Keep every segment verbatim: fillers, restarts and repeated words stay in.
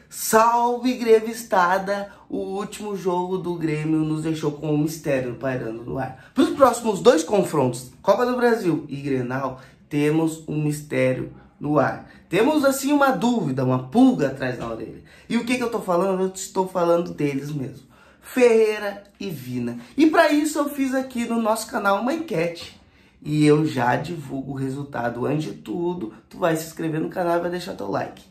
Salve grevistada! O último jogo do Grêmio nos deixou com um mistério pairando no ar. Para os próximos dois confrontos, Copa do Brasil e Grenal, temos um mistério no ar. Temos assim uma dúvida, uma pulga atrás da orelha. E o que, que eu estou falando? Eu estou falando deles mesmo. Ferreira e Vina. E para isso eu fiz aqui no nosso canal uma enquete. E eu já divulgo o resultado. Antes de tudo, tu vai se inscrever no canal e vai deixar teu like.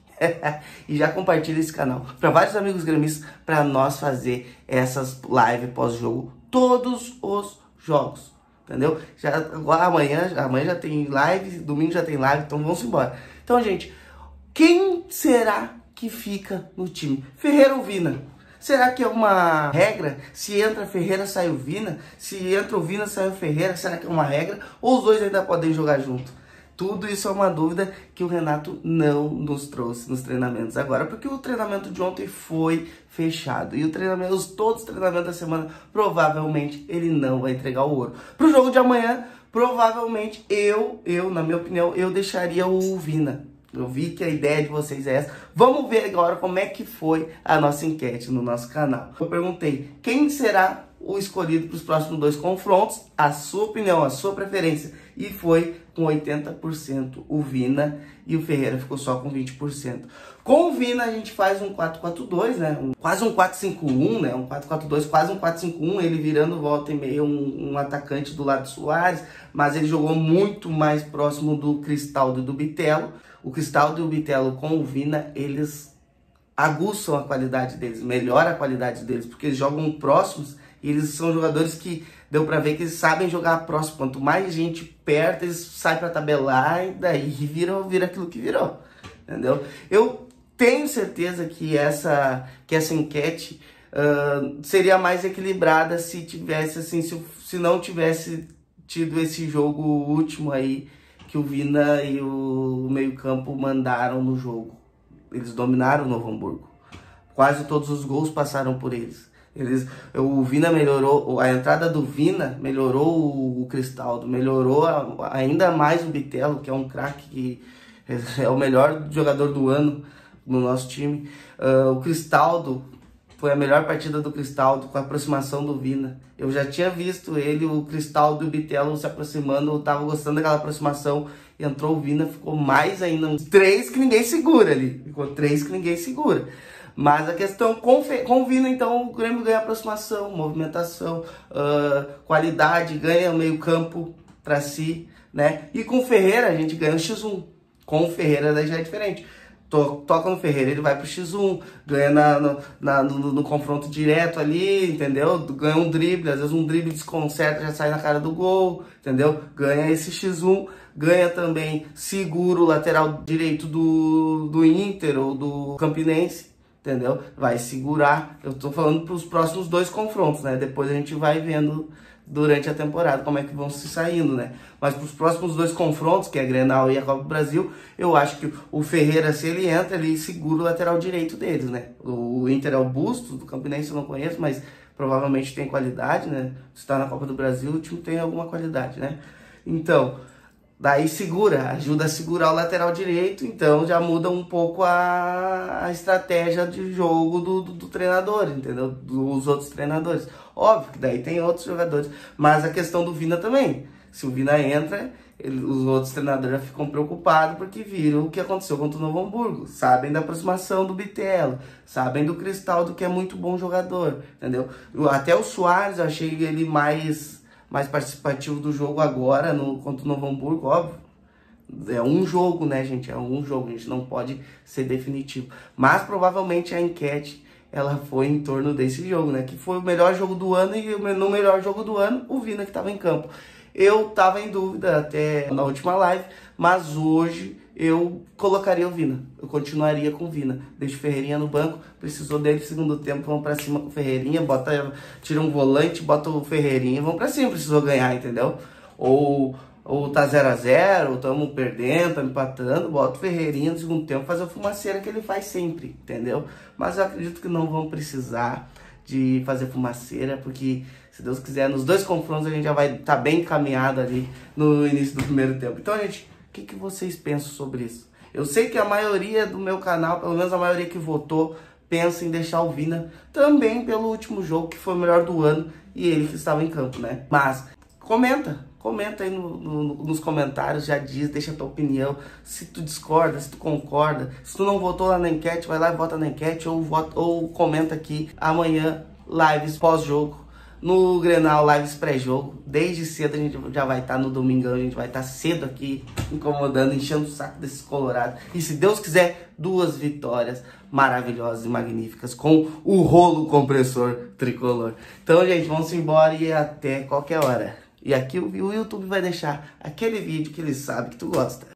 E já compartilha esse canal para vários amigos gremistas, para nós fazer essas lives pós-jogo, todos os jogos, entendeu? Já, agora, amanhã, amanhã já tem live, domingo já tem live, então vamos embora. Então, gente, quem será que fica no time? Ferreira ou Vina? Será que é uma regra? Se entra Ferreira, sai o Vina? Se entra o Vina, sai o Ferreira? Será que é uma regra? Ou os dois ainda podem jogar junto? Tudo isso é uma dúvida que o Renato não nos trouxe nos treinamentos agora, porque o treinamento de ontem foi fechado. E o treinamento, os, todos os treinamentos da semana, provavelmente ele não vai entregar o ouro. Para o jogo de amanhã, provavelmente eu, eu, na minha opinião, eu deixaria o Vina. Eu vi que a ideia de vocês é essa. Vamos ver agora como é que foi a nossa enquete no nosso canal. Eu perguntei quem será o escolhido para os próximos dois confrontos, a sua opinião, a sua preferência, e foi com oitenta por cento o Vina e o Ferreira ficou só com vinte por cento. Com o Vina a gente faz um quatro quatro dois, né? Um, quase um quatro cinco um, né? Um quatro quatro dois, quase um quatro cinco um, ele virando volta e meia um, um atacante do lado do Soares, mas ele jogou muito mais próximo do Cristaldo e do Bitelo. O Cristaldo e o Bitelo com o Vina, eles aguçam a qualidade deles, melhora a qualidade deles, porque eles jogam próximos e eles são jogadores que deu pra ver que eles sabem jogar próximo. Quanto mais gente perto, eles saem pra tabelar e daí viram, vira aquilo que virou, entendeu? Eu tenho certeza que essa, que essa enquete uh, seria mais equilibrada se tivesse, assim, se, se não tivesse tido esse jogo último aí que o Vina e o meio-campo mandaram no jogo. Eles dominaram o Novo Hamburgo. Quase todos os gols passaram por eles. Eles, o Vina melhorou, a entrada do Vina melhorou o, o Cristaldo, melhorou a, ainda mais o Bitelo, que é um craque, que é o melhor jogador do ano no nosso time. Uh, o Cristaldo, foi a melhor partida do Cristaldo com a aproximação do Vina. Eu já tinha visto ele, o Cristaldo e o Bitelo se aproximando, eu tava gostando daquela aproximação. Entrou o Vina, ficou mais ainda, uns três que ninguém segura ali. Ficou três que ninguém segura. Mas a questão com, com o Vina, então, o Grêmio ganha aproximação, movimentação, uh, qualidade, ganha o meio campo para si, né? E com o Ferreira a gente ganha o xis um. Com o Ferreira daí já é diferente. To, toca no Ferreira, ele vai pro xis um, ganha na, no, na, no, no confronto direto ali, entendeu? Ganha um drible, às vezes um drible desconcerta, já sai na cara do gol, entendeu? Ganha esse xis um, ganha também seguro o lateral direito do, do Inter ou do Campinense, entendeu? Vai segurar. Eu tô falando para os próximos dois confrontos, né? Depois a gente vai vendo durante a temporada como é que vão se saindo, né? Mas para os próximos dois confrontos, que é a Grenal e a Copa do Brasil, eu acho que o Ferreira, se ele entra, ele segura o lateral direito deles, né? O Inter é o Busto, do Campinense eu não conheço, mas provavelmente tem qualidade, né? Se está na Copa do Brasil, o time tem alguma qualidade, né? Então, daí segura, ajuda a segurar o lateral direito, então já muda um pouco a, a estratégia de jogo do, do, do treinador, entendeu? Dos outros treinadores. Óbvio que daí tem outros jogadores, mas a questão do Vina também. Se o Vina entra, ele, os outros treinadores já ficam preocupados porque viram o que aconteceu contra o Novo Hamburgo. Sabem da aproximação do Bitelo, sabem do Cristaldo, que é muito bom jogador, entendeu? Até o Soares, eu achei ele mais... mais participativo do jogo agora, no, contra o Novo Hamburgo, óbvio. É um jogo, né, gente? É um jogo, a gente não pode ser definitivo. Mas, provavelmente, a enquete, ela foi em torno desse jogo, né? Que foi o melhor jogo do ano e no melhor jogo do ano, o Vina que estava em campo. Eu estava em dúvida até na última live, mas hoje eu colocaria o Vina. Eu continuaria com o Vina. Deixa o Ferreirinha no banco, precisou dele no segundo tempo, vamos pra cima com o Ferreirinha, bota, tira um volante, bota o Ferreirinha, vamos pra cima, precisou ganhar, entendeu? Ou, ou tá zero a zero, ou estamos perdendo, estamos empatando, bota o Ferreirinha no segundo tempo, fazer a fumaceira que ele faz sempre, entendeu? Mas eu acredito que não vão precisar de fazer fumaceira, porque se Deus quiser, nos dois confrontos a gente já vai estar tá bem encaminhado ali no início do primeiro tempo. Então, gente, o que, que vocês pensam sobre isso? Eu sei que a maioria do meu canal, pelo menos a maioria que votou, pensa em deixar o Vina também pelo último jogo, que foi o melhor do ano, e ele que estava em campo, né? Mas comenta, comenta aí no, no, nos comentários, já diz, deixa a tua opinião, se tu discorda, se tu concorda, se tu não votou lá na enquete, vai lá e vota na enquete, ou, vota, ou comenta aqui amanhã, lives pós-jogo, no Grenal, lives pré-jogo. Desde cedo a gente já vai estar, no domingão a gente vai estar cedo aqui, incomodando, enchendo o saco desses colorados. E se Deus quiser, duas vitórias maravilhosas e magníficas com o rolo compressor tricolor. Então, gente, vamos embora e até qualquer hora. E aqui o YouTube vai deixar aquele vídeo que ele sabe que tu gosta.